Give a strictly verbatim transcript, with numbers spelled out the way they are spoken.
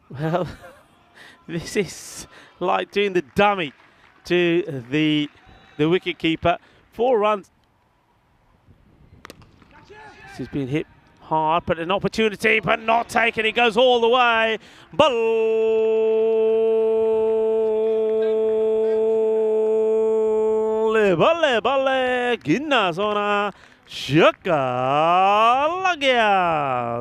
Well, this is like doing the dummy to the the wicketkeeper. Four runs. This has been hit hard, but an opportunity, but not taken. He goes all the way. Balle, balle, balle. Ginna sona. Shaka lagya.